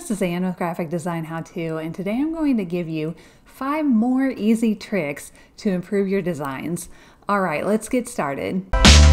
this is Ann with Graphic Design How To, and today I'm going to give you 5 more easy tricks to improve your designs. Alright, let's get started.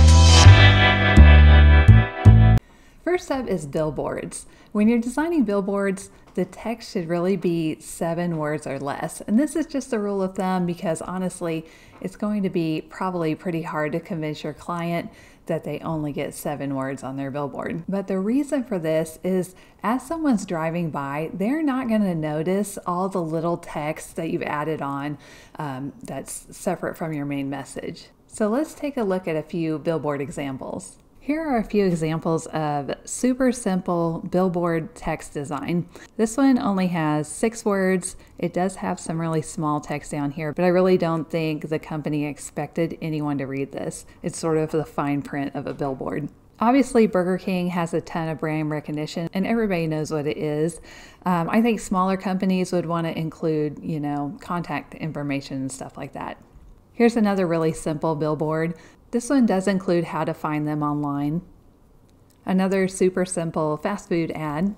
First up is billboards. When you're designing billboards, the text should really be 7 words or less. And this is just a rule of thumb because honestly, it's going to be probably pretty hard to convince your client that they only get 7 words on their billboard. But the reason for this is as someone's driving by, they're not going to notice all the little text that you've added on that's separate from your main message. So let's take a look at a few billboard examples. Here are a few examples of super simple billboard text design. This one only has 6 words. It does have some really small text down here, but I really don't think the company expected anyone to read this. It's sort of the fine print of a billboard. Obviously, Burger King has a ton of brand recognition and everybody knows what it is. I think smaller companies would want to include, contact information and stuff like that. Here's another really simple billboard. This one does include how to find them online. Another super simple fast food ad.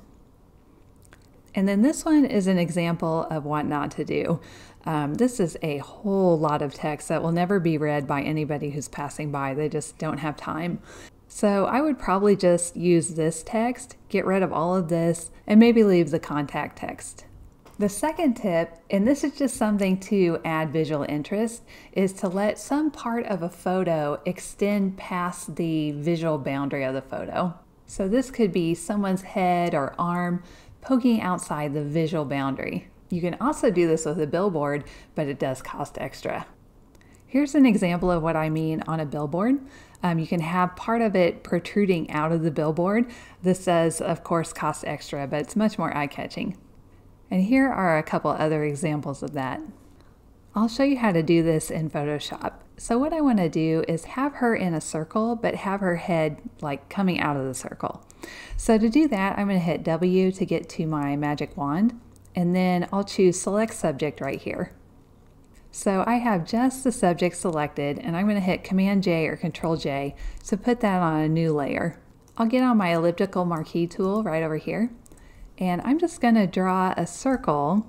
And then this one is an example of what not to do. This is a whole lot of text that will never be read by anybody who's passing by. They just don't have time. So I would probably just use this text, get rid of all of this, and maybe leave the contact text. The second tip, and this is just something to add visual interest, is to let some part of a photo extend past the visual boundary of the photo. So this could be someone's head or arm poking outside the visual boundary. You can also do this with a billboard, but it does cost extra. Here's an example of what I mean on a billboard. You can have part of it protruding out of the billboard. This does, of course, cost extra, but it's much more eye-catching. And here are a couple other examples of that. I'll show you how to do this in Photoshop. So what I want to do is have her in a circle, but have her head like coming out of the circle. So to do that, I'm going to hit W to get to my magic wand, and then I'll choose Select Subject right here. So I have just the subject selected, and I'm going to hit Command J or Control J to put that on a new layer. I'll get on my elliptical marquee tool right over here. And I'm just going to draw a circle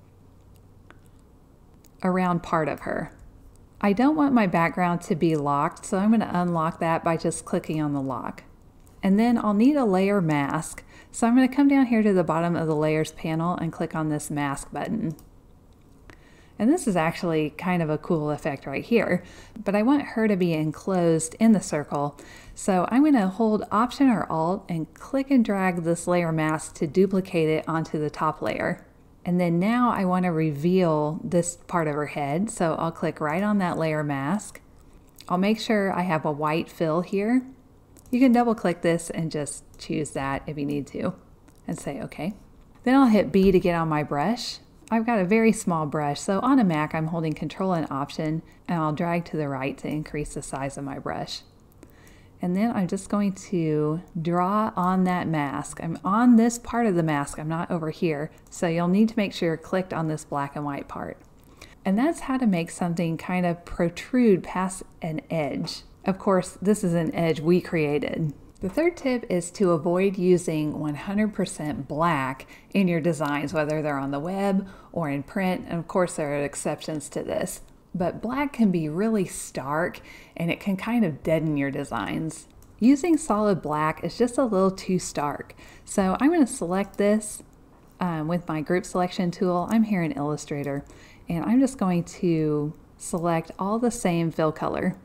around part of her. I don't want my background to be locked, so I'm going to unlock that by just clicking on the lock. And then I'll need a layer mask, so I'm going to come down here to the bottom of the layers panel and click on this mask button. And this is actually kind of a cool effect right here, but I want her to be enclosed in the circle. So I'm going to hold Option or Alt and click and drag this layer mask to duplicate it onto the top layer. And then now I want to reveal this part of her head. So I'll click right on that layer mask. I'll make sure I have a white fill here. You can double click this and just choose that if you need to and say OK. Then I'll hit B to get on my brush. I've got a very small brush, so on a Mac I'm holding Control and Option, and I'll drag to the right to increase the size of my brush. And then I'm just going to draw on that mask. I'm on this part of the mask, I'm not over here, so you'll need to make sure you're clicked on this black and white part. And that's how to make something kind of protrude past an edge. Of course, this is an edge we created. The third tip is to avoid using 100% black in your designs, whether they're on the web or in print, and of course there are exceptions to this. But black can be really stark and it can kind of deaden your designs. Using solid black is just a little too stark. So I'm going to select this with my group selection tool. I'm here in Illustrator, and I'm just going to select all the same fill color.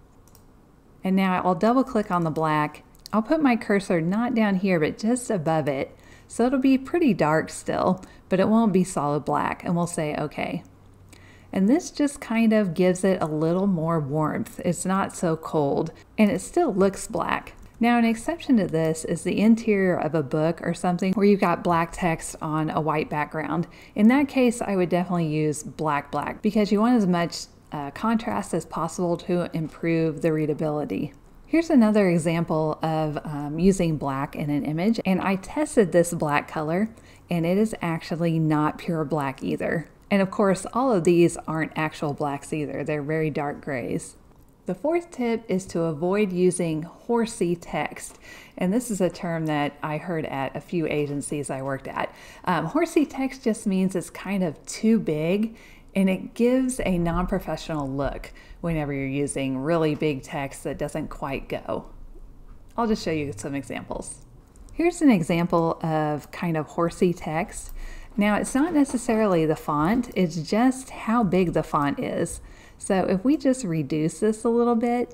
And now I'll double click on the black. I'll put my cursor not down here, but just above it. So it'll be pretty dark still, but it won't be solid black, and we'll say OK. And this just kind of gives it a little more warmth. It's not so cold, and it still looks black. Now, an exception to this is the interior of a book or something where you've got black text on a white background. In that case, I would definitely use black because you want as much contrast as possible to improve the readability. Here's another example of using black in an image, and I tested this black color, and it is actually not pure black either. And of course, all of these aren't actual blacks either. They're very dark grays. The fourth tip is to avoid using horsey text. And this is a term that I heard at a few agencies I worked at. Horsey text just means it's kind of too big and it gives a non-professional look whenever you're using really big text that doesn't quite go. I'll just show you some examples. Here's an example of kind of horsey text. Now it's not necessarily the font, it's just how big the font is. So if we just reduce this a little bit,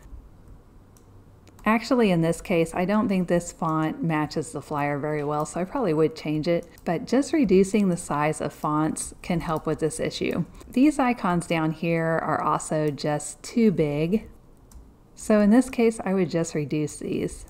actually in this case, I don't think this font matches the flyer very well, so I probably would change it, but just reducing the size of fonts can help with this issue. These icons down here are also just too big. So in this case, I would just reduce these.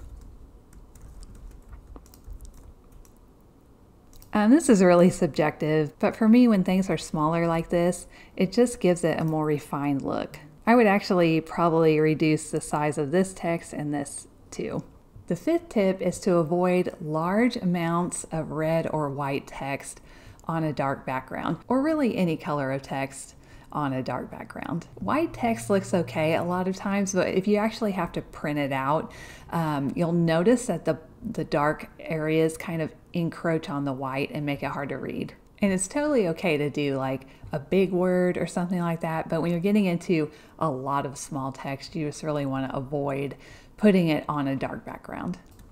This is really subjective, but for me, when things are smaller like this, it just gives it a more refined look. I would actually probably reduce the size of this text and this too. The fifth tip is to avoid large amounts of red or white text on a dark background, or really any color of text on a dark background. White text looks okay a lot of times, but if you actually have to print it out, you'll notice that the dark areas kind of encroach on the white and make it hard to read. And it's totally okay to do like a big word or something like that, but when you're getting into a lot of small text, you just really want to avoid putting it on a dark background.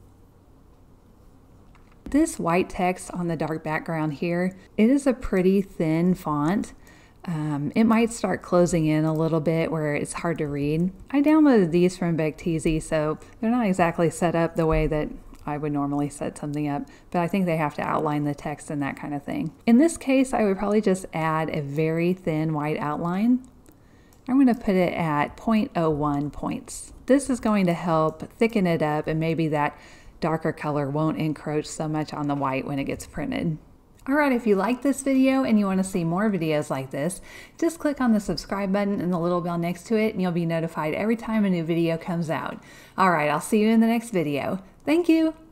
This white text on the dark background here, it is a pretty thin font. It might start closing in a little bit where it's hard to read. I downloaded these from Becteezy, so they're not exactly set up the way that I would normally set something up, but I think they have to outline the text and that kind of thing. In this case, I would probably just add a very thin white outline. I'm going to put it at 0.01 points. This is going to help thicken it up, and maybe that darker color won't encroach so much on the white when it gets printed. Alright, if you like this video and you want to see more videos like this, just click on the subscribe button and the little bell next to it and you'll be notified every time a new video comes out. Alright, I'll see you in the next video. Thank you!